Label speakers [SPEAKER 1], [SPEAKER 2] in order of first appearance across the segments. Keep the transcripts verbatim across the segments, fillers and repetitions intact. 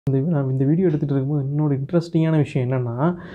[SPEAKER 1] இந்த நான் இந்த வீடியோ எடுத்துகிட்டு இருக்கும்போது இன்னொரு இன்ட்ரெஸ்டிங்கான விஷயம் என்னென்னா,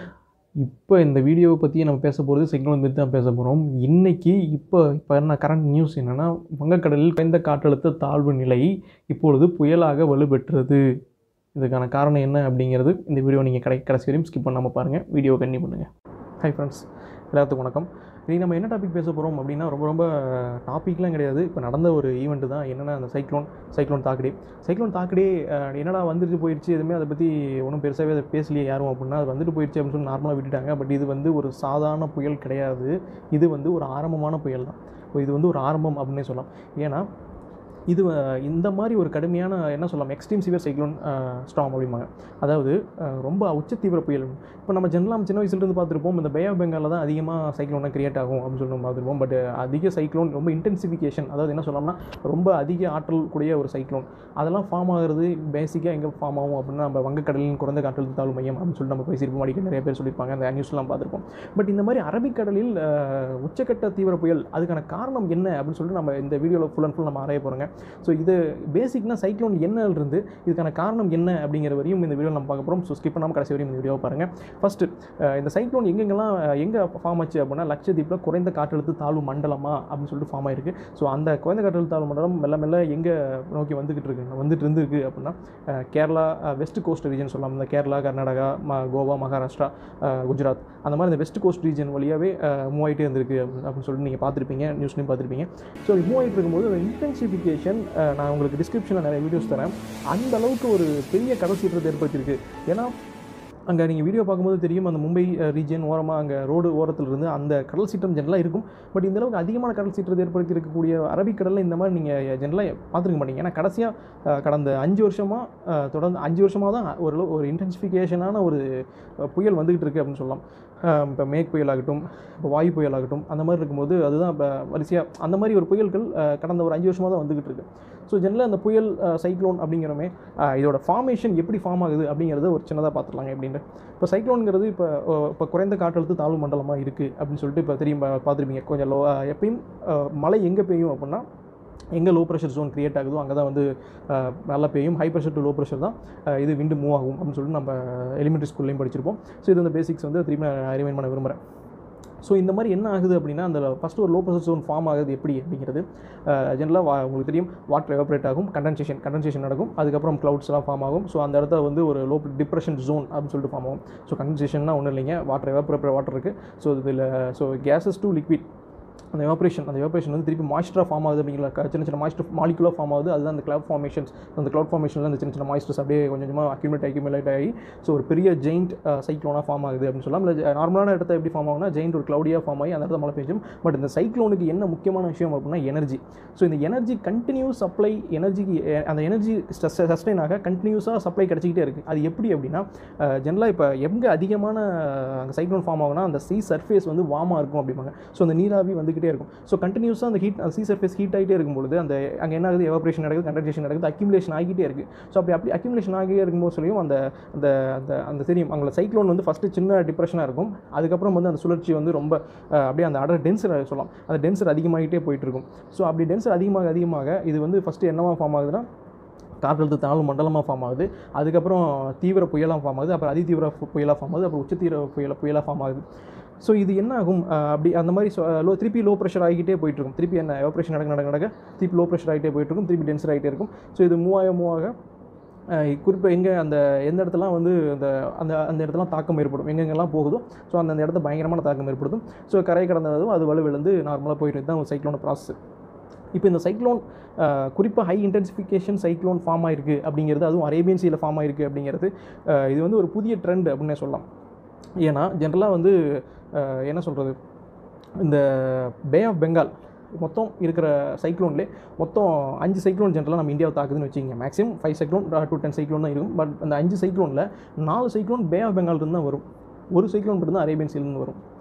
[SPEAKER 1] இப்போ இந்த வீடியோவை பற்றி நம்ம பேச போகிறது சைக்ளோன் பற்றி தான் பேச போகிறோம். இன்றைக்கி இப்போ இப்போ என்ன கரண்ட் நியூஸ் என்னென்னா, வங்கக்கடலில் குறைந்த காற்றழுத்த தாழ்வு நிலை இப்பொழுது புயலாக வலுப்பெற்றது. இதுக்கான காரணம் என்ன அப்படிங்கிறது இந்த வீடியோ நீங்கள் கடை கடைசி வரையும் ஸ்கிப் பண்ணாமல் பாருங்கள். வீடியோவை கண்டினியூ பண்ணுங்கள். ஹை ஃப்ரெண்ட்ஸ், எல்லாத்துக்கும் வணக்கம். இன்றைக்கி நம்ம என்ன டாபிக் பேச போகிறோம் அப்படின்னா, ரொம்ப ரொம்ப டாப்பிக்லாம் கிடையாது. இப்போ நடந்த ஒரு ஈவெண்ட்டு தான். என்னென்னா அந்த சைக்ளோன் சைக்ளோன் தாக்கடே சைக்ளோன் தாக்கடே என்னடா வந்துட்டு போயிடுச்சு, எதுவுமே அதை பற்றி ஒன்றும் பெருசாகவே அதை பேசலையே யாரும் அப்படின்னா, அது வந்துட்டு போயிடுச்சு அப்படின்னு சொல்லி நார்மலாக விட்டுட்டாங்க. பட் இது வந்து ஒரு சாதாரண புயல் கிடையாது. இது வந்து ஒரு ஆரம்பமான புயல் தான். இது வந்து ஒரு ஆரம்பம் அப்படின்னே சொல்லலாம். ஏன்னா இது இந்த மாதிரி ஒரு கடுமையான என்ன சொல்லலாம் எக்ஸ்ட்ரீம் சிவியர் சைக்ளோன் ஸ்டார்ம் அப்படிம்பாங்க. அதாவது ரொம்ப உச்ச தீவிர புயல். இப்போ நம்ம ஜென்ரலாக சின்ன வயசுலேருந்து பார்த்துருப்போம், இந்த பே ஆஃப் பெங்காலில் தான் அதிகமாக சைக்ளோனை கிரியேட் ஆகும் அப்படின்னு சொல்லி நம்ம பார்த்துருப்போம். பட் அதிக சைக்ளோன் ரொம்ப இன்டென்சிஃபிகேஷன், அதாவது என்ன சொல்லலாம்னா ரொம்ப அதிக ஆற்றல் கூடிய ஒரு சைக்ளோன் அதெல்லாம் ஃபார்ம் ஆகிறது பேசிக்காக எங்கே ஃபார்ம் ஆகும் அப்படின்னா, நம்ம வங்கக்கடலின் குறைந்த காற்றழுத்த தாழ்வு மையம் அப்படின்னு சொல்லிட்டு நம்ம பேசியிருப்போம். அடிக்கடி நிறைய பேர் சொல்லியிருப்பாங்க, அந்த நியூஸ்லாம் பார்த்துருப்போம். பட் இந்த மாதிரி அரபிக்கடலில் உச்சக்கட்ட தீவிர புயல் அதுக்கான காரணம் என்ன அப்படின்னு சொல்லிட்டு நம்ம இந்த வீடியோவில் ஃபுல் அண்ட் ஃபுல் நம்ம ஆராய போகிறோங்க. ஸோ இது பேசிக்னா சைக்ளோன் என்னிலிருந்து இதுக்கான காரணம் என்ன அப்படிங்கிற வரையும் இந்த வீடியோ நம்ம பார்க்க போகிறோம். ஸோ ஸ்கிப் பண்ணாமல் கடைசி வரையும் இந்த வீடியோவை பாருங்கள். ஃபஸ்ட்டு இந்த சைக்ளோன் எங்கெங்கெல்லாம் எங்கே ஃபார்ம் ஆச்சு அப்படின்னா, லட்சத்தீப்பில் குறைந்த காற்றழுத்த தாழ்வு மண்டலமா அப்படின்னு சொல்லிட்டு ஃபார்ம் ஆயிருக்கு. ஸோ அந்த குறைந்த காற்றழுத்த தாழ்வு மண்டலம் மெல்ல மெல்ல எங்கே நோக்கி வந்துக்கிட்டு இருக்கு வந்துட்டு இருந்துருக்கு அப்படின்னா, கேரளா வெஸ்ட் கோஸ்ட் ரீஜன் சொல்லலாம். இந்த கேரளா, கர்நாடகா, கோவா, மகாராஷ்டிரா, குஜராத் அந்த மாதிரி இந்த வெஸ்ட் கோஸ்ட் ரீஜன் வழியாகவே மூவ் ஆகிட்டே இருந்திருக்கு அப்படின்னு சொல்லிட்டு நீங்கள் பார்த்துருப்பீங்க, நியூஸ்லையும் பார்த்துருப்பீங்க. ஸோ மூவ் ஆகிட்டு இருக்கும்போது ஒரு இன்டென்சிஃபிகேஷன் நான் உங்களுக்கு டிஸ்கிரிப்ஷனில் நிறைய வீடியோஸ் தரேன். அந்த அளவுக்கு ஒரு பெரிய கடல் சீற்றத்தை ஏற்படுத்தியிருக்கு. ஏன்னா அங்கே நீங்கள் வீடியோ பார்க்கும்போது தெரியும், அந்த மும்பை ரீஜன் ஓரமாக அங்கே ரோடு ஓரத்தில் இருந்து அந்த கடல் சீற்றம் ஜெனரலாக இருக்கும். பட் இந்தளவுக்கு அதிகமான கடல் சீற்றத்தை ஏற்படுத்தி இருக்கக்கூடிய அரபிக்கடலில் இந்த மாதிரி நீங்கள் ஜெனரலாக பார்த்துருக்க மாட்டீங்க. ஏன்னா கடைசியாக கடந்த அஞ்சு வருஷமாக தொடர்ந்து அஞ்சு வருஷமாக தான் ஒரு ஒரு இன்டென்சிஃபிகேஷனான ஒரு புயல் வந்துக்கிட்டு இருக்குது அப்படின்னு சொல்லலாம். இப்போ மேக் புயலாகட்டும், இப்போ வாயு புயலாகட்டும், அந்த மாதிரி இருக்கும்போது அதுதான் இப்போ வரிசையாக அந்த மாதிரி ஒரு புயல்கள் கடந்த ஒரு அஞ்சு வருஷமாக தான் வந்துக்கிட்டு இருக்குது. ஸோ ஜெனரலாக அந்த புயல் சைக்ளோன் அப்படிங்கிறமே இதோட ஃபார்மேஷன் எப்படி ஃபார்ம் ஆகுது அப்படிங்கிறத ஒரு சின்னதாக பார்த்துடலாங்க எப்படின்னு. இப்போ சைக்ளோனுங்கிறது இப்போ இப்போ குறைந்த காற்றழுத்த தாழ்வு மண்டலமாக இருக்குது அப்படின்னு சொல்லிட்டு இப்போ தெரியும் பார்த்துருப்பீங்க. கொஞ்சம் லோ எப்பயும் மழை எங்கே பெய்யும் அப்படின்னா, எங்கே லோ ப்ரெஷர் ஜோன் க்ரியேட் ஆகுதோ அங்கே தான் வந்து நல்லா பெய்யும். High pressure to low pressure தான் இது விண்டு மூவ் ஆகும் அப்படின்னு சொல்லிட்டு நம்ம எலிமெண்ட்ரி ஸ்கூல்லையும் படிச்சிருப்போம். ஸோ இது வந்து பேசிக்ஸ் வந்து திரும்பி நான் ரிமைண்ட் பண்ண விரும்புகிறேன். ஸோ இந்த மாதிரி என்ன ஆகுது அப்படின்னா, அந்த ஃபஸ்ட்டு ஒரு லோ ப்ரெஷர் ஜோன் ஃபார்ம் ஆகுது எப்படி அப்படிங்கிறது ஜெனரலாக உங்களுக்கு தெரியும். வாட்டர் எவாப்ரேட் ஆகும், கண்டென்சேஷன் கண்டென்சேஷன் நடக்கும், அதுக்கப்புறம் க்ளவுட்ஸ்லாம் ஃபார்ம் ஆகும். ஸோ அந்த இடத்துல வந்து ஒரு லோ டிப்ரெஷன் ஜோன் அப்படின்னு சொல்லிட்டு ஃபார்ம் ஆகும். ஸோ கண்டென்சேஷன்னா ஒன்றும் இல்லைங்க, வாட்டர் எவாப்ரேட் வாட்டர் இருக்குது. ஸோ இதில் ஸோ கேஸஸ் டு லிக்விட் அந்த எவாப்ரேஷன் அந்த எவாப்ரேஷன் வந்து திருப்பி மாய்ஸ்டராக ஃபார்ம் ஆகுது அப்படிங்கிற சின்ன சின்ன மாய்ஸ்டர் மாலிகுலாக ஃபார்ம் ஆகுது. அதுதான் அந்த கிளவுட் ஃபார்மேஷன்ஸ். அந்த கிளவுட் ஃபார்மேஷனில் அந்த சின்ன சின்ன மாய்ஸ்டர்ஸ் அப்படியே கொஞ்சம் கொஞ்சமாக அக்யூமுலேட் அக்யூமுலேட் ஆகி ஸோ ஒரு பெரிய ஜெயிண்ட் சைக்ளோனாக ஃபார்ம் ஆகுது அப்படின்னு சொல்லலாம். இல்லை நார்மலான இடத்த எப்படி ஃபார்ம் ஆகுனா, ஜெயிண்ட் ஒரு க்ளவுடியாக ஃபார்ம் ஆகி அந்த இடத்துல மழை பெய்யும். பட் இந்த சைக்ளோனுக்கு என்ன முக்கியமான விஷயம் அப்படின்னா எனர்ஜி. ஸோ இந்த எனர்ஜி கண்டினியூஸ் சப்ளை, எனர்ஜிக்கு அந்த எனர்ஜி சஸ்டெயின் ஆக கண்டினியூஸாக சப்ளை கிடச்சிக்கிட்டே இருக்குது. அது எப்படி அப்படின்னா, ஜெனரலாக இப்போ எங்கே அதிகமான அங்கே சைக்ளோன் ஃபார்ம் ஆகுனா அந்த சீ சர்ஃபேஸ் வந்து வார்மாக இருக்கும் அப்படிம்பாங்க. ஸோ அந்த நீராவி வந்துக்கிட்டே இருக்கும். ஸோ கண்டினியூஸாக அந்த ஹீட் சீ சர்ஃபேஸ் ஹீட் ஆகிட்டே இருக்கும்போது அந்த அங்கே என்ன ஆகுது, எவாப்ரேஷன் நடக்குது, கண்டென்சேஷன் நடக்குது, அக்யூமுலேஷன் ஆகிட்டே இருக்குது. ஸோ அப்படி அப்படி அக்யூமுலேஷன் ஆகிட்டே இருக்கும்போது சொல்லியும் அந்த அந்த அந்த அந்த தெரியும் அங்கே சைக்ளோன் வந்து ஃபஸ்ட்டு சின்ன டிப்ரெஷனாக இருக்கும். அதுக்கப்புறம் வந்து அந்த சுழற்சி வந்து ரொம்ப அப்படியே அந்த அடர் டென்சர் சொல்லலாம், அந்த டென்சர் அதிகமாகிட்டே போயிட்டு இருக்கும். ஸோ அப்படி டென்சர் அதிகமாக அதிகமாக இது வந்து ஃபஸ்ட்டு என்னவாக ஃபார்ம் ஆகுதுன்னா, காற்றழுத்த தாழ்வு மண்டலமாக ஃபார்ம் ஆகுது. அதுக்கப்புறம் தீவிர புயலாக ஃபார்ம் ஆகுது. அப்புறம் அதிதீவிர புயலாக ஃபார்ம் ஆகுது. அப்புறம் உச்ச தீவிர புயலாக புயலாக ஃபார்ம் ஆகுது. ஸோ இது என்ன ஆகும் அப்படி அந்த மாதிரி லோ திருப்பி லோ ப்ரெஷர் ஆகிட்டே போயிட்டுருக்கும். திருப்பி என்ன எவாப்ரேஷன் நடக்க நடக்க நடக்க திருப்பி லோ ப்ரெஷர் ஆகிட்டே போயிட்டுருக்கும், திருப்பி டென்சர் ஆகிட்டே இருக்கும். ஸோ இது மூவாக மூவாக குறிப்பாக எங்கே அந்த எந்த இடத்துலாம் வந்து அந்த அந்த அந்த இடத்துலாம் தாக்கம் ஏற்படும், எங்கெங்கெல்லாம் போகுதோ ஸோ அந்த இடத்துல பயங்கரமான தாக்கம் ஏற்படுத்தும். ஸோ கரை கடந்ததும் அது வலுவிழந்து நார்மலாக போயிட்டு தான் ஒரு சைக்ளோன் ப்ராசஸ். இப்போ இந்த சைக்ளோன் குறிப்பாக ஹை இன்டென்சிஃபிகேஷன் சைக்ளோன் ஃபார்ம் ஆகிருக்கு அப்படிங்கிறது, அதுவும் அரேபியன் சீல ஃபார்ம் ஆகிருக்கு அப்படிங்கிறது இது வந்து ஒரு புதிய ட்ரெண்ட் அப்படின்னே சொல்லலாம். ஏன்னா ஜென்ரலாக வந்து என்ன சொல்கிறது, இந்த பே ஆஃப் பெங்கால் மொத்தம் இருக்கிற சைக்ளோன்லேயே மொத்தம் அஞ்சு சைக்ளோன் ஜென்ரலாக நம்ம இந்தியாவை தாக்குதுன்னு வச்சுக்கோங்க. Maximum five cyclone to ten cyclone தான் இருக்கும். பட் அந்த அஞ்சு சைக்ளோனில் நாலு சைக்ளோன் பே ஆஃப் பெங்கால்லேருந்து தான் வரும், ஒரு சைக்ளோன் மட்டும் தான் அரேபியன் சீலேருந்து வரும்.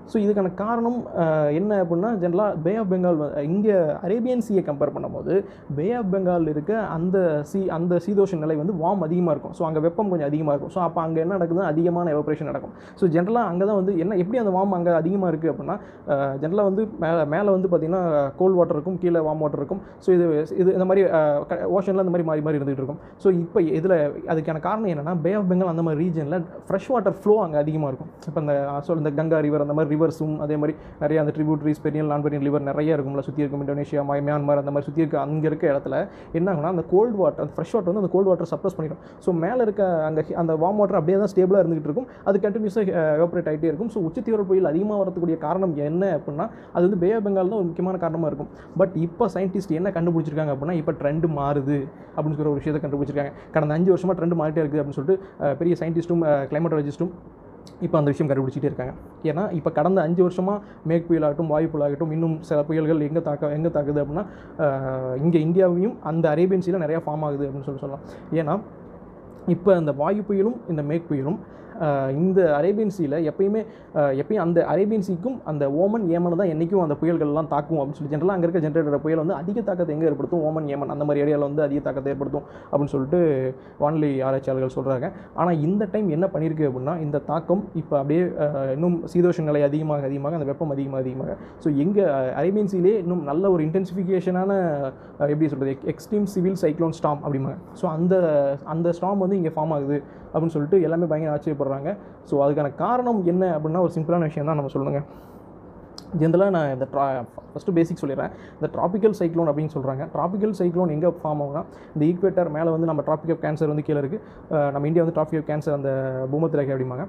[SPEAKER 1] ஸோ இதுக்கான காரணம் என்ன அப்படின்னா ஜென்ரலாக பே ஆஃப் பெங்கால் இங்கே அரேபியன் சீயை கம்பேர் பண்ணும்போது பே ஆஃப் பெங்கால் இருக்க அந்த சீ அந்த சீதோஷ நிலை வந்து வார்ம் அதிகமாக இருக்கும். ஸோ அங்கே வெப்பம் கொஞ்சம் அதிகமாக இருக்கும். ஸோ அப்போ அங்கே என்ன நடக்குதுன்னா அதிகமான எவாபரேஷன் நடக்கும். ஸோ ஜென்ரலாக அங்கே தான் வந்து என்ன எப்படி அந்த வார்ம் அங்கே அதிகமாக இருக்குது அப்படின்னா ஜென்ரலாக வந்து மேலே மேலே வந்து பார்த்திங்கன்னா கோல்ட் வாட்டர் இருக்கும், கீழே வார்ம் வாட்டர் இருக்கும். ஸோ இது இது இந்த மாதிரி ஓஷனில் இந்த மாதிரி மாறி மாறி இருந்துகிட்டு இருக்கும். ஸோ இப்போ இதில் அதுக்கான காரணம் என்னென்னா பே ஆஃப் பெங்கால் அந்த மாதிரி ரீஜனில் ஃப்ரெஷ் வாட்டர் ஃப்ளோ அங்கே அதிகமாக இருக்கும். இப்போ இந்த ஸோ இந்த கங்கா ரிவர் அந்த மாதிரி ரிவர்ஸும் அதே மாதிரி நிறைய அந்த tributaries perennial non perennial river நிறைய இருக்கும்ல சுற்றி இருக்கும். இந்தோனேஷியா மியான்மர் அந்த மாதிரி சுற்றி இருக்க அங்கே இருக்க இடத்துல என்ன ஆகுனா அந்த கோல்டு வாட்டர் அந்த ஃப்ரெஷ் வாட்டர் வந்து அந்த கோல்டு வாட்டர் சப்ரஸ் பண்ணிடும். ஸோ மேலே இருக்க அங்கே அந்த வார்ம் வாட்டர் அப்படியே தான் ஸ்டேபிளாக இருந்துகிட்டு இருக்கும். அது கண்டினியூஸாக எவாபரேட் ஆகிட்டே இருக்கும். ஸோ உச்சத்தீவிர புயல் அதிகமாக வரக்கூடிய காரணம் என்ன அப்படின்னா அது வந்து பே ஆஃப் பெங்கால் தான் ஒரு முக்கியமான காரணமாக இருக்கும். பட் இப்போ சயின்டிஸ்ட் என்ன கண்டுபிடிச்சிருக்காங்க அப்படின்னா இப்போ ட்ரெண்ட் மாறுது அப்படின்னு சொல்கிற ஒரு விஷயத்தை கண்டுபிடிச்சிருக்காங்க. கடந்த அஞ்சு வருஷமாக ட்ரெண்ட் மாறிட்டே இருக்குது அப்படின்னு சொல்லிட்டு பெரிய சயின்டிஸ்ட்டும் கிளைமேட்டாலஜிஸ்ட்டும் இப்போ அந்த விஷயம் கண்டுபிடிச்சிட்டே இருக்காங்க. ஏன்னா இப்போ கடந்த அஞ்சு வருஷமாக மேற்கு புயலாகட்டும் வாயு புயலாகட்டும் இன்னும் சில புயல்கள் எங்கே தாக்க எங்கே தாக்குது அப்படின்னா இங்கே இந்தியாவையும் அந்த அரேபியன் சீல நிறையா ஃபார்ம் ஆகுது அப்படின்னு சொல்லி சொல்லலாம். ஏன்னா இப்போ அந்த வாயு புயலும் இந்த மேற்கு புயலும் இந்த அரேபியன் சீல எப்பயுமே எப்பயும் அந்த அரேபியன் சீக்கும் அந்த ஓமன் ஏமனை தான் என்றைக்கும் அந்த புயல்கள்லாம் தாக்கும் அப்படின்னு சொல்லி ஜென்ரலாக அங்கே இருக்க ஜென்ரேட்டர் புயல் வந்து அதிக தாக்கத்தை எங்கே ஏற்படுத்தும் ஓமன் ஏமன் அந்த மாதிரி ஏரியாவில் வந்து அதிக தாக்கத்தை ஏற்படுத்தும் அப்படின்னு சொல்லிட்டு வானிலை ஆராய்ச்சியாளர்கள் சொல்கிறாங்க. ஆனால் இந்த டைம் என்ன பண்ணியிருக்கு அப்படின்னா இந்த தாக்கம் இப்போ அப்படியே இன்னும் சீதோஷ நிலை அதிகமாக அதிகமாக அந்த வெப்பம் அதிகமாக அதிகமாக ஸோ எங்கள் அரேபியன் சீலே இன்னும் நல்ல ஒரு இன்டென்சிஃபிகேஷனான எப்படி சொல்கிறது எக்ஸ்ட்ரீம் சிவில் சைக்ளோன் ஸ்டாம் அப்படிம்பாங்க. ஸோ அந்த அந்த ஸ்டாம் வந்து இங்கே ஃபார்ம் ஆகுது அப்படின்னு சொல்லிட்டு எல்லாமே பயங்கர ஆச்சரியப்படுறாங்க. ஸோ அதுக்கான காரணம் என்ன அப்படின்னா ஒரு சிம்பிளான விஷயம் தான் நம்ம சொல்லுங்கள். ஜென்ரலாக நான் இந்த ட்ரா ஃபஸ்ட்டு பேசிக் சொல்லிடுறேன். இந்த ட்ராபிக்கல் சைக்ளோன் அப்படின்னு சொல்கிறாங்க. ட்ராபிக்கல் சைக்ளோன் எங்கே ஃபார்ம் ஆகுனா இந்த ஈக்வேட்டர் மேலே வந்து நம்ம ட்ராபிக் ஆஃப் கேன்சர் வந்து கீழே இருக்குது. நம்ம இந்தியா வந்து ட்ராபிக் ஆஃப் கேன்சர் அந்த பூமத்திய ரேகை அப்படிம்பாங்க.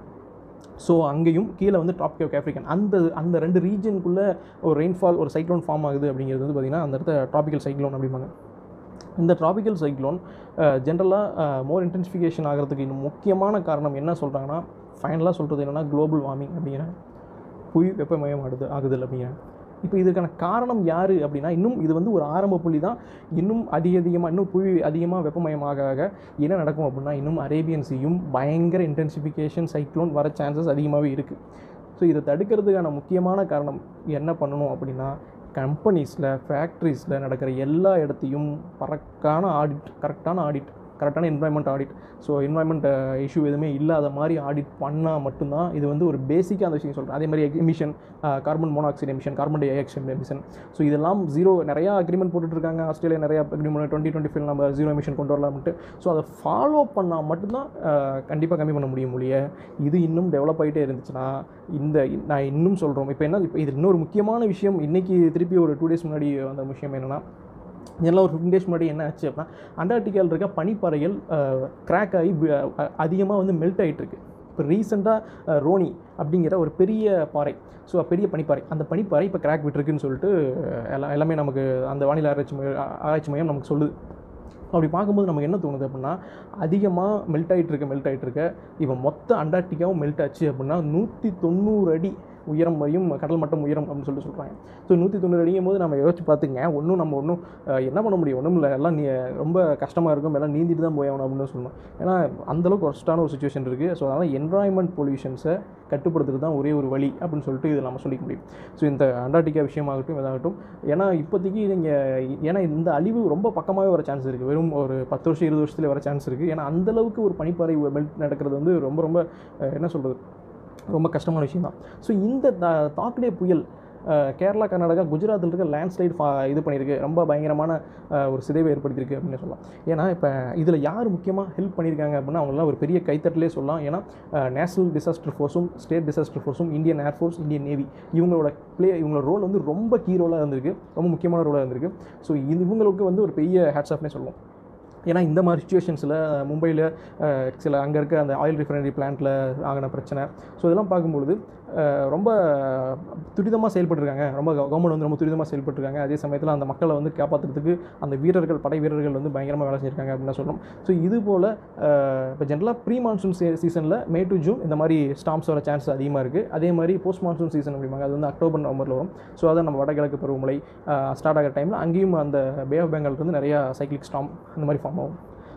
[SPEAKER 1] ஸோ அங்கேயும் கீழே வந்து ட்ராபிக் ஆஃப் ஆஃப்ரிக்கன் அந்த அந்த ரெண்டு ரீஜனுக்குள்ளே ஒரு ரெயின்ஃபால் ஒரு சைக்ளோன் ஃபார்ம் ஆகுது அப்படிங்கிறது வந்து பார்த்திங்கன்னா அந்த இடத்த ட்ராபிக்கல் சைக்ளோன் அப்படிம்பாங்க. இந்த ட்ராபிக்கல் சைக்ளோன் ஜென்ரலாக மோர் இன்டென்சிஃபிகேஷன் ஆகிறதுக்கு இன்னும் முக்கியமான காரணம் என்ன சொல்கிறாங்கன்னா ஃபைனலாக சொல்கிறது என்னென்னா குளோபல் வார்மிங் அப்படிங்கிற புவி வெப்பமயம் ஆகுது ஆகுதல் அப்படிங்கிற. இப்போ இதுக்கான காரணம் யார் அப்படின்னா இன்னும் இது வந்து ஒரு ஆரம்ப புள்ளி தான். இன்னும் அதிக அதிகமாக இன்னும் புவி அதிகமாக வெப்பமயமாக ஆக என்ன நடக்கும் அப்படின்னா இன்னும் அரேபியன் சீயும் பயங்கர இன்டென்சிஃபிகேஷன் சைக்ளோன் வர சான்சஸ் அதிகமாகவே இருக்குது. ஸோ இதை தடுக்கிறதுக்கான முக்கியமான காரணம் என்ன பண்ணணும் அப்படின்னா கம்பெனிஸில் ஃபேக்ட்ரிஸில் நடக்கிற எல்லா இடத்தையும் கரெக்டான ஆடிட் கரெக்டான ஆடிட் கரெக்டான environment audit so environment issue எதுவுமே இல்லாத மாதிரி ஆடிட் பண்ணால் மட்டும்தான் இது வந்து ஒரு பேசிக்காக அந்த விஷயம் சொல்கிறேன். அதே மாதிரி emission carbon monoxide emission carbon dioxide emission so இதெல்லாம் ஜீரோ நிறையா அக்ரிமெண்ட் போட்டுட்ருக்காங்க. ஆஸ்திரேலியா நிறையா அக்ரிமெண்ட் டுவெண்ட்டி டுவெண்ட்டி ஃபைவ் நம்ம ஜீரோ எமிஷன் கொண்டு வரலாம்ட்டு. ஸோ அதை ஃபாலோ பண்ணால் மட்டும்தான் கண்டிப்பாக கம்மி பண்ண முடியும் முடிய இது இன்னும் டெவலப் ஆகிட்டே இருந்துச்சுன்னா இந்த நான் இன்னும் சொல்கிறோம். இப்போ என்ன இப்போ இது இன்னொரு முக்கியமான விஷயம் இன்றைக்கி திருப்பி ஒரு டூ டேஸ் முன்னாடி அந்த விஷயம் என்னென்னா இதெல்லாம் ஒரு ஃபிஃப்டின் டேஸ் முன்னாடி என்ன ஆச்சு அப்படின்னா அண்டார்டிகாவில் இருக்க பனிப்பாறைகள் கிராக் ஆகி அதிகமாக வந்து மெல்ட் ஆகிட்டுருக்கு. இப்போ ரீசெண்டாக ரோனி அப்படிங்கிற ஒரு பெரிய பாறை ஸோ பெரிய பனிப்பாறை அந்த பனிப்பாறை இப்போ கிராக் விட்டுருக்குன்னு சொல்லிட்டு எல்லாம் எல்லாமே நமக்கு அந்த வானிலை ஆராய்ச்சி ஆராய்ச்சி மையம் நமக்கு சொல்லுது. அப்படி பார்க்கும்போது நமக்கு என்ன தோணுது அப்படின்னா அதிகமாக மெல்ட் ஆகிட்டு இருக்க மெல்ட் ஆகிட்டு இருக்க இப்போ மொத்த அண்டார்டிகாவும் மெல்ட் ஆச்சு அப்படின்னா நூற்றி தொண்ணூறு அடி உயரம் வரையும் கடல் மட்டம் உயரம் அப்படின்னு சொல்லிட்டு சொல்கிறாங்க. ஸோ நூற்றி தொண்ணூறு அடிக்கும் போது நம்ம யோசிச்சு பார்த்துங்க ஒன்றும் நம்ம ஒன்றும் என்ன பண்ண முடியும் ஒன்றும் இல்லை எல்லாம் நீ ரொம்ப கஷ்டமாக இருக்கும் எல்லாம் நீந்திட்டு தான் போயணும் அப்படின்னு சொல்லணும். ஏன்னா அந்தளவுக்கு ஒர்ஸ்டான ஒரு சுச்சுவேஷன் இருக்குது. ஸோ அதனால் என்வரான்மெண்ட் பொல்யூஷன்ஸை கட்டுப்படுத்துறது தான் ஒரே ஒரு வழி அப்படின்னு சொல்லிட்டு இதை நம்ம சொல்லிக்க முடியும். ஸோ இந்த அண்டார்டிகா விஷயமாகட்டும் இதாகட்டும் ஏன்னா இப்போதைக்கு நீங்கள் ஏன்னா இந்த அழிவு ரொம்ப பக்கமாகவே வர சான்ஸ் இருக்குது. வெறும் ஒரு பத்து வருஷம் இருபது வருஷத்துல வர சான்ஸ் இருக்குது. ஏன்னா அந்தளவுக்கு ஒரு பனிப்பாறை மெல்ட் நடக்கிறது வந்து ரொம்ப ரொம்ப என்ன சொல்கிறது ரொம்ப கஷ்டமான விஷயம் தான். ஸோ இந்த தாக்குடே புயல் கேரளா கர்நாடகா குஜராத்தில் இருக்க லேண்ட்ஸ்லைட் ஃபா இது பண்ணியிருக்கு ரொம்ப பயங்கரமான ஒரு சிதைவை ஏற்படுத்தியிருக்கு அப்படின்னு சொல்லலாம். ஏன்னா இப்போ இதில் யார் முக்கியமாக ஹெல்ப் பண்ணியிருக்காங்க அப்படின்னா அவங்களாம் ஒரு பெரிய கைத்தட்டிலே சொல்லலாம். ஏன்னா நேஷனல் டிசாஸ்டர் ஃபோர்ஸும் ஸ்டேட் டிசாஸ்டர் ஃபோர்ஸும் இந்தியன் ஏர்ஃபோர்ஸ் இந்தியன் நேவி இவங்களோட ப்ளே இவங்களோட ரோல் வந்து ரொம்ப கீ ரோலாக இருந்திருக்கு ரொம்ப முக்கியமான ரோலாக இருந்திருக்கு. ஸோ இது இவங்களுக்கு வந்து ஒரு பெரிய ஹேட்ஸ் ஆஃப்னே சொல்லுவோம். ஏன்னா இந்த மாதிரி சுச்சுவேஷன்ஸில் மும்பையில் சில அங்கே இருக்க அந்த ஆயில் ரிஃபைனரி பிளான்ட்டில் ஆகின பிரச்சனை ஸோ இதெல்லாம் பார்க்கும்பொழுது ரொம்ப துரிதமாக செயல்பட்டுருக்காங்க. ரொம்ப கவர்மெண்ட் வந்து ரொம்ப துரிதமாக செயல்பட்டுருக்காங்க. அதே சமயத்தில் அந்த மக்களை வந்து காப்பாற்றுறதுக்கு அந்த வீரர்கள் படை வீரர்கள் வந்து பயங்கரமாக வேலை செஞ்சுருக்காங்க அப்படின்னு சொல்லணும். ஸோ இது போல் இப்போ ஜென்ரலாக ப்ரீ மான்சூன் சீ சீசனில் மே டு ஜூன் இந்த மாதிரி ஸ்டாம்ஸ் வர சான்ஸ் அதிகமாக இருக்குது. அதே மாதிரி போஸ்ட் மான்சூன் சீசன் அப்படிம்பாங்க அது வந்து அக்டோபர் நவம்பரில் வரும். ஸோ அதை நம்ம வடகிழக்கு பருவமழை ஸ்டார்ட் ஆகிற டைமில் அங்கேயும் அந்த பே ஆஃப் பெங்கால்க்கு வந்து நிறையா சைக்ளிக் ஸ்டாம் அந்த மாதிரி ஃபார்ம் ஆகும்.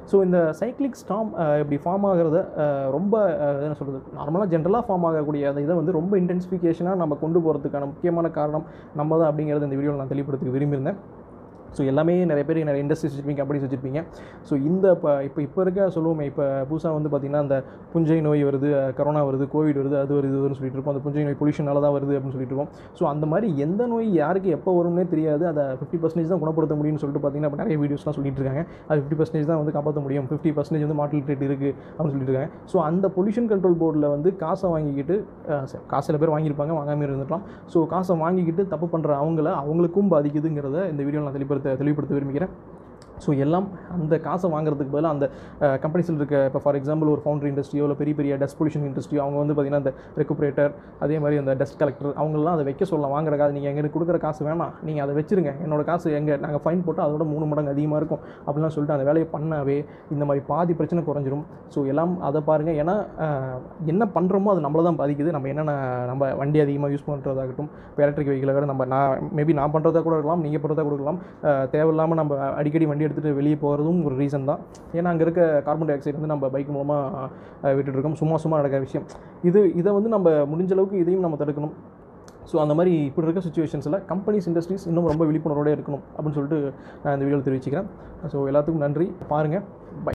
[SPEAKER 1] ஸோ இந்த சைக்ளிக் ஸ்டார்ம் இப்படி ஃபார்ம் ஆகிறத ரொம்ப என்ன சொல்கிறது, நார்மலாக ஜென்ரலாக ஃபார்ம் ஆகக்கூடிய அந்த இதை வந்து ரொம்ப இன்டென்சிஃபிகேஷனாக நம்ம கொண்டு போகிறதுக்கான முக்கியமான காரணம் நம்ம தான் அப்படிங்கிறது இந்த வீடியோவில் நான் தெளிவுபடுத்த விரும்பியிருந்தேன். ஸோ எல்லாமே நிறைய பேர் நிறைய இண்டஸ்ட்ரீஸ் வச்சுருப்பீங்க, கம்பெனிஸ் வச்சுருப்பீங்க. ஸோ இந்த இப்போ இப்போ இப்போ இருக்க சொல்லுவோமே, இப்போ புதுசாக வந்து பார்த்திங்கன்னா அந்த புஞ்சை நோய் வருது, கரோனா வருது, கோவிட் வருது, அது வருது இதுன்னு சொல்லிட்டு இருக்கோம். அந்த புஞ்சை நோய் பொல்யூஷனால தான் வருது அப்படின்னு சொல்லிட்டு இருக்கோம். ஸோ அந்த மாதிரி எந்த நோய் யாருக்கு எப்போ வரும்னே தெரியாது, அதை ஃபிஃப்டி பர்சன்டேஜ் தான் குணப்படுத்த முடியும்னு சொல்லிட்டு பார்த்திங்கன்னா இப்போ நிறைய வீடியோஸ்லாம் சொல்லிட்டு இருக்காங்க. அது ஃபிஃப்டி பர்சன்டேஜ் தான் வந்து காப்பாற்ற முடியும், ஃபிஃப்டி பர்சன்டேஜ் வந்து மார்டலிட்டி ரேட் இருக்குது அப்படின்னு சொல்லிட்டு இருக்காங்க. ஸோ அந்த பொல்யூஷன் கண்ட்ரோல் போர்டில் வந்து காசை வாங்கிக்கிட்டு, காசு சில பேர் வாங்கியிருப்பாங்க, வாங்காமல் இருந்துக்கலாம். ஸோ காசை வாங்கிக்கிட்டு தப்பு பண்ணுற அவங்கள அவங்களுக்கும் பாதிக்குதுங்கிறத இந்த வீடியோவில் நான் தெளிவுபடுத்த தெளிவுபடுத்த விரும்புகிறேன். ஸோ எல்லாம் அந்த காசை வாங்குறதுக்கு பதிலாக அந்த கம்பெனிஸில் இருக்க, இப்போ ஃபார் எக்ஸாம்பிள் ஒரு ஃபவுண்டரி இண்டஸ்ட்ரியோ இல்லை பெரிய பெரிய டஸ்ட் பொல்யூஷன் இண்டஸ்ட்ரியோ, அவங்க வந்து பார்த்திங்கன்னா அந்த ரெக்குப்ரேட்டர், அதே மாதிரி அந்த டஸ்ட் கலெக்டர், அவங்களெலாம் அதை வைக்க சொல்லலாம். வாங்குற காசு நீங்கள் எங்களுக்கு கொடுக்குற காசு வேணாம், நீங்கள் அதை வச்சுருங்க, என்னோடய காசு எங்கள் நாங்கள் ஃபைன் போட்டு அதோட மூணு மடங்கு அதிகமாக இருக்கும் அப்படிலாம் சொல்லிட்டு அந்த வேலையை பண்ணாவே இந்த மாதிரி பாதி பிரச்சனை குறைஞ்சிரும். ஸோ எல்லாம் அதை பாருங்கள். ஏன்னா என்ன பண்ணுறோமோ அது நம்மளை தான் பாதிக்குது. நம்ம என்னென்ன நம்ம வண்டி அதிகமாக யூஸ் பண்ணுறதாகட்டும், இப்போ எலக்ட்ரிக் வெஹிக்கிளை விட நம்ம நான் மேபி நான் பண்ணுறதா கூட இருக்கலாம், நீங்கள் பண்ணுறதா கூட இருக்கலாம், தேவையில்லாமல் நம்ம அடிக்கடி வண்டி எடுத்துகிட்டு வெளியே போகிறதும் ஒரு ரீசன் தான். ஏன்னா அங்கே இருக்க கார்பன் டை ஆக்சைடு வந்து நம்ம பைக் மூலமாக விட்டுருக்கோம், சும்மா சும்மா நடக்கிற விஷயம் இது. இதை வந்து நம்ம முடிஞ்ச அளவுக்கு இதையும் நம்ம தடுக்கணும். ஸோ அந்த மாதிரி இப்படி இருக்க சுச்சுவேஷன்ஸில் கம்பெனிஸ், இண்டஸ்ட்ரீஸ் இன்னும் ரொம்ப விழிப்புணர்வோடு இருக்கணும் அப்படின்னு சொல்லிட்டு நான் இந்த வீடியோவில் தெரிவிச்சுக்கிறேன். ஸோ எல்லாத்துக்கும் நன்றி, பாருங்கள். பை.